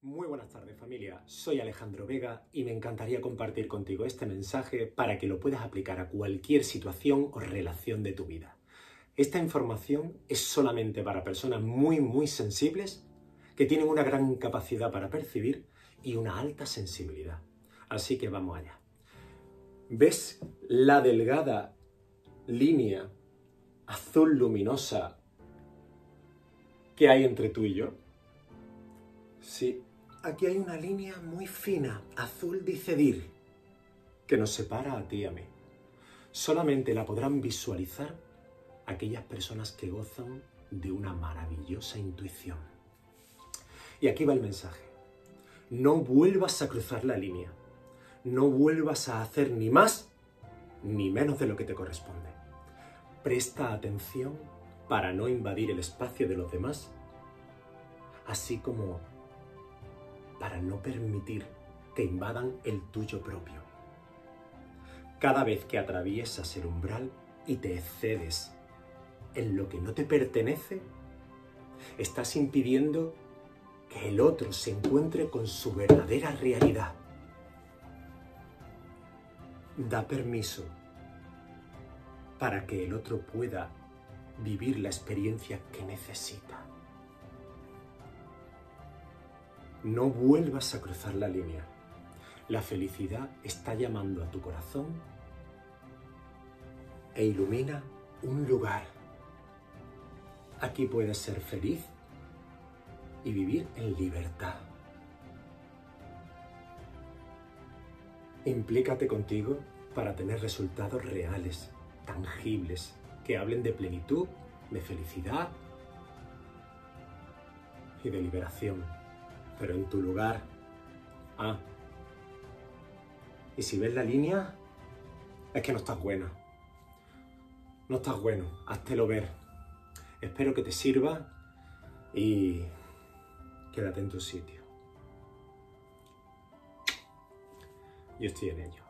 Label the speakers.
Speaker 1: Muy buenas tardes, familia. Soy Alejandro Vega y me encantaría compartir contigo este mensaje para que lo puedas aplicar a cualquier situación o relación de tu vida. Esta información es solamente para personas muy sensibles que tienen una gran capacidad para percibir y una alta sensibilidad. Así que vamos allá. ¿Ves la delgada línea azul luminosa que hay entre tú y yo? Sí, aquí hay una línea muy fina, azul dicedir, que nos separa a ti y a mí. Solamente la podrán visualizar aquellas personas que gozan de una maravillosa intuición. Y aquí va el mensaje. No vuelvas a cruzar la línea. No vuelvas a hacer ni más ni menos de lo que te corresponde. Presta atención para no invadir el espacio de los demás, así como para no permitir que invadan el tuyo propio. Cada vez que atraviesas el umbral y te excedes en lo que no te pertenece, estás impidiendo que el otro se encuentre con su verdadera realidad. Da permiso para que el otro pueda vivir la experiencia que necesita. No vuelvas a cruzar la línea. La felicidad está llamando a tu corazón e ilumina un lugar. Aquí puedes ser feliz y vivir en libertad. Implícate contigo para tener resultados reales, tangibles, que hablen de plenitud, de felicidad y de liberación. Pero en tu lugar. Y si ves la línea, es que no estás buena. No estás bueno, háztelo ver. Espero que te sirva y quédate en tu sitio. Yo estoy en ello.